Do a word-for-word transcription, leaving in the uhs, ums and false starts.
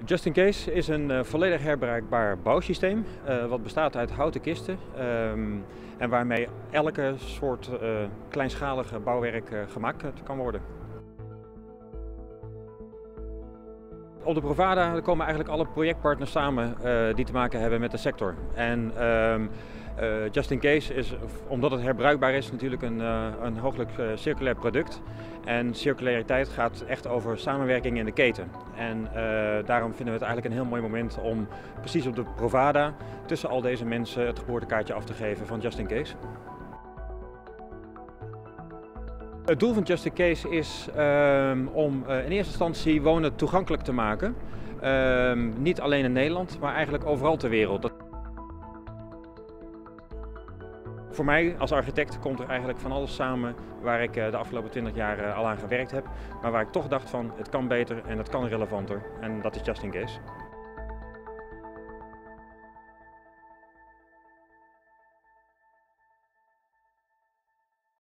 Just in Case is een uh, volledig herbruikbaar bouwsysteem uh, wat bestaat uit houten kisten um, en waarmee elke soort uh, kleinschalige bouwwerk uh, gemaakt kan worden. Op de Provada komen eigenlijk alle projectpartners samen uh, die te maken hebben met de sector. En um, uh, Just in Case is, omdat het herbruikbaar is, natuurlijk een, uh, een hooglijk uh, circulair product. En circulariteit gaat echt over samenwerking in de keten. En uh, daarom vinden we het eigenlijk een heel mooi moment om precies op de Provada tussen al deze mensen het geboortekaartje af te geven van Just in Case. Het doel van Just in Case is um, om uh, in eerste instantie wonen toegankelijk te maken. Um, niet alleen in Nederland, maar eigenlijk overal ter wereld. Dat... Voor mij als architect komt er eigenlijk van alles samen waar ik uh, de afgelopen twintig jaar uh, al aan gewerkt heb. Maar waar ik toch dacht van het kan beter en het kan relevanter. En dat is Just in Case.